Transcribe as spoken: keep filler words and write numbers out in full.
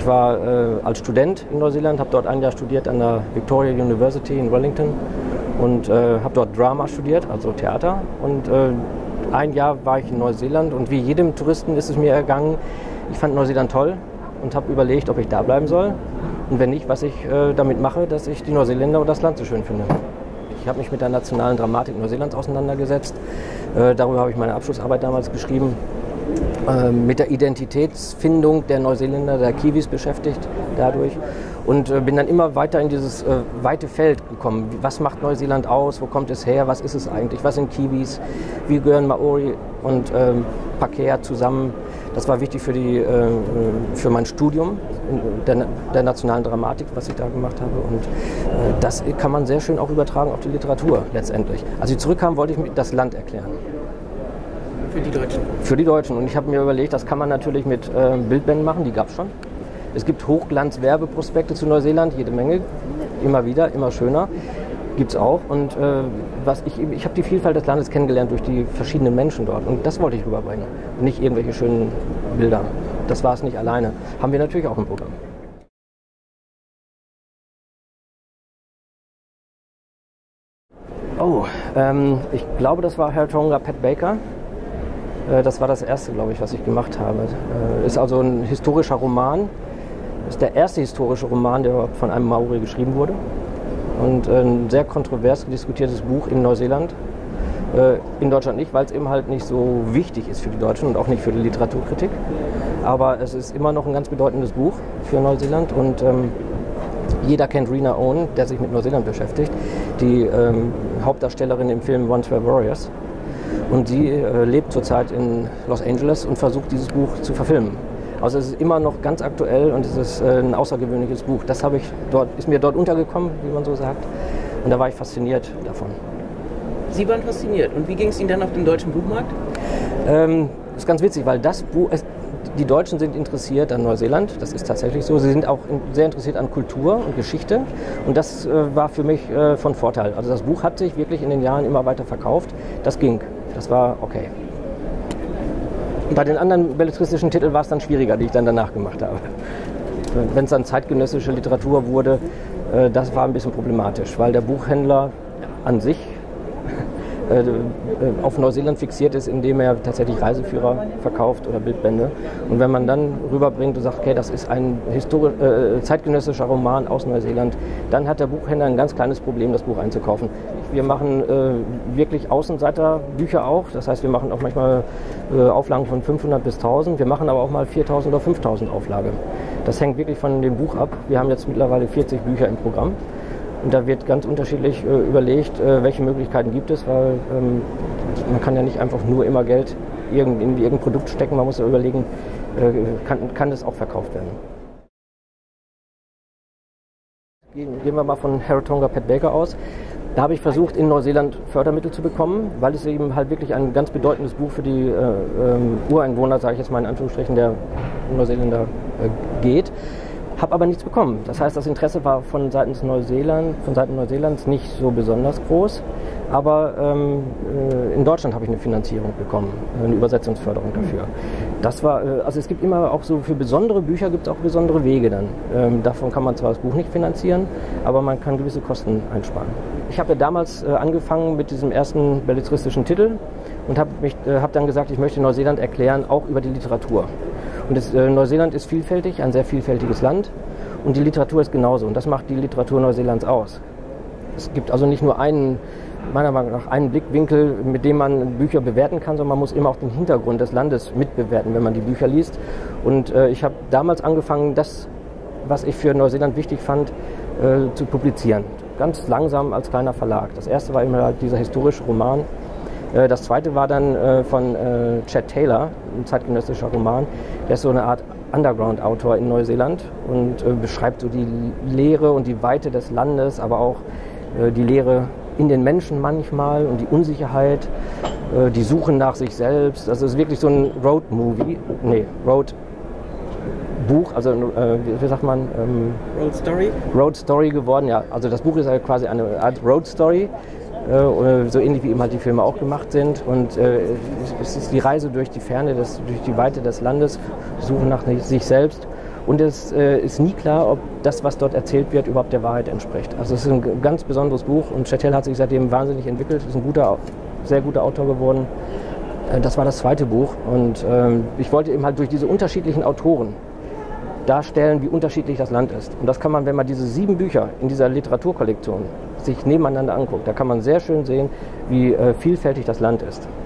Ich war äh, als Student in Neuseeland, habe dort ein Jahr studiert an der Victoria University in Wellington und äh, habe dort Drama studiert, also Theater. Und äh, ein Jahr war ich in Neuseeland und wie jedem Touristen ist es mir ergangen, ich fand Neuseeland toll und habe überlegt, ob ich da bleiben soll und wenn nicht, was ich äh, damit mache, dass ich die Neuseeländer und das Land so schön finde. Ich habe mich mit der nationalen Dramatik Neuseelands auseinandergesetzt. Äh, darüber habe ich meine Abschlussarbeit damals geschrieben. Äh, mit der Identitätsfindung der Neuseeländer, der Kiwis beschäftigt dadurch. Und äh, bin dann immer weiter in dieses äh, weite Feld gekommen. Was macht Neuseeland aus? Wo kommt es her? Was ist es eigentlich? Was sind Kiwis? Wie gehören Maori und äh, Pākehā zusammen? Das war wichtig für, die, äh, für mein Studium der, der nationalen Dramatik, was ich da gemacht habe. Und äh, das kann man sehr schön auch übertragen auf die Literatur letztendlich. Als ich zurückkam, wollte ich mir das Land erklären. Für die Deutschen? Für die Deutschen. Und ich habe mir überlegt, das kann man natürlich mit äh, Bildbänden machen, die gab es schon. Es gibt Hochglanz-Werbeprospekte zu Neuseeland, jede Menge, immer wieder, immer schöner. Gibt es auch. Und äh, was ich, ich habe die Vielfalt des Landes kennengelernt durch die verschiedenen Menschen dort. Und das wollte ich rüberbringen. Und nicht irgendwelche schönen Bilder. Das war es nicht alleine. Haben wir natürlich auch im Programm. Oh, ähm, ich glaube, das war Heritonga Pat Baker. Äh, das war das erste, glaube ich, was ich gemacht habe. Äh, ist also ein historischer Roman. Ist der erste historische Roman, der von einem Maori geschrieben wurde. Und ein sehr kontrovers diskutiertes Buch in Neuseeland. Äh, in Deutschland nicht, weil es eben halt nicht so wichtig ist für die Deutschen und auch nicht für die Literaturkritik. Aber es ist immer noch ein ganz bedeutendes Buch für Neuseeland. Und ähm, jeder kennt Rena Owen, der sich mit Neuseeland beschäftigt, die ähm, Hauptdarstellerin im Film Once Were Warriors. Und sie äh, lebt zurzeit in Los Angeles und versucht, dieses Buch zu verfilmen. Also es ist immer noch ganz aktuell und es ist äh, ein außergewöhnliches Buch. Das habe ich dort, ist mir dort untergekommen, wie man so sagt. Und da war ich fasziniert davon. Sie waren fasziniert. Und wie ging es Ihnen dann auf dem deutschen Buchmarkt? Ähm, ist ganz witzig, weil das Buch, es, die Deutschen sind interessiert an Neuseeland. Das ist tatsächlich so. Sie sind auch in, sehr interessiert an Kultur und Geschichte. Und das äh, war für mich äh, von Vorteil. Also das Buch hat sich wirklich in den Jahren immer weiter verkauft. Das ging. Das war okay. Bei den anderen belletristischen Titeln war es dann schwieriger, die ich dann danach gemacht habe. Wenn es dann zeitgenössische Literatur wurde, äh, das war ein bisschen problematisch, weil der Buchhändler an sich äh, auf Neuseeland fixiert ist, indem er tatsächlich Reiseführer verkauft oder Bildbände. Und wenn man dann rüberbringt und sagt, okay, das ist ein histori- äh, zeitgenössischer Roman aus Neuseeland, dann hat der Buchhändler ein ganz kleines Problem, das Buch einzukaufen. Wir machen äh, wirklich Außenseiterbücher auch, das heißt, wir machen auch manchmal äh, Auflagen von fünfhundert bis tausend, wir machen aber auch mal viertausend oder fünftausend Auflage. Das hängt wirklich von dem Buch ab. Wir haben jetzt mittlerweile vierzig Bücher im Programm. Und da wird ganz unterschiedlich äh, überlegt, äh, welche Möglichkeiten gibt es, weil ähm, man kann ja nicht einfach nur immer Geld irgend, in irgendein Produkt stecken, man muss ja überlegen, äh, kann, kann das auch verkauft werden. Gehen, gehen wir mal von Heritonga Pat Baker aus. Da habe ich versucht, in Neuseeland Fördermittel zu bekommen, weil es eben halt wirklich ein ganz bedeutendes Buch für die äh, ähm, Ureinwohner, sage ich jetzt mal in Anführungsstrichen, der Neuseeländer äh, geht. Habe aber nichts bekommen. Das heißt, das Interesse war von Seiten Neuseeland, von Seiten Neuseelands nicht so besonders groß. Aber ähm, äh, in Deutschland habe ich eine Finanzierung bekommen, eine Übersetzungsförderung dafür. Das war, äh, also es gibt immer auch so, für besondere Bücher gibt es auch besondere Wege dann. Ähm, davon kann man zwar das Buch nicht finanzieren, aber man kann gewisse Kosten einsparen. Ich habe ja damals äh, angefangen mit diesem ersten belletristischen Titel und habe äh, hab dann gesagt, ich möchte Neuseeland erklären, auch über die Literatur. Und das, äh, Neuseeland ist vielfältig, ein sehr vielfältiges Land und die Literatur ist genauso und das macht die Literatur Neuseelands aus. Es gibt also nicht nur einen, meiner Meinung nach, einen Blickwinkel, mit dem man Bücher bewerten kann, sondern man muss immer auch den Hintergrund des Landes mitbewerten, wenn man die Bücher liest. Und äh, ich habe damals angefangen, das, was ich für Neuseeland wichtig fand, äh, zu publizieren. Ganz langsam als kleiner Verlag. Das erste war immer dieser historische Roman. Das zweite war dann äh, von äh, Chad Taylor, ein zeitgenössischer Roman. Der ist so eine Art Underground-Autor in Neuseeland und äh, beschreibt so die Leere und die Weite des Landes, aber auch äh, die Leere in den Menschen manchmal und die Unsicherheit, äh, die Suche nach sich selbst. Also es ist wirklich so ein Road-Movie, nee, Road-Buch, also äh, wie, wie sagt man? Ähm, Road Story? Road Story geworden, ja. Also das Buch ist halt quasi eine Art Road Story. Äh, so ähnlich wie eben halt die Filme auch gemacht sind. Und äh, es ist die Reise durch die Ferne, des, durch die Weite des Landes, Suche nach sich selbst. Und es äh, ist nie klar, ob das, was dort erzählt wird, überhaupt der Wahrheit entspricht. Also es ist ein ganz besonderes Buch und Churchill hat sich seitdem wahnsinnig entwickelt, ist ein guter, sehr guter Autor geworden. Äh, das war das zweite Buch und äh, ich wollte eben halt durch diese unterschiedlichen Autoren darstellen, wie unterschiedlich das Land ist. Und das kann man, wenn man diese sieben Bücher in dieser Literaturkollektion sich nebeneinander anguckt, da kann man sehr schön sehen, wie äh, vielfältig das Land ist.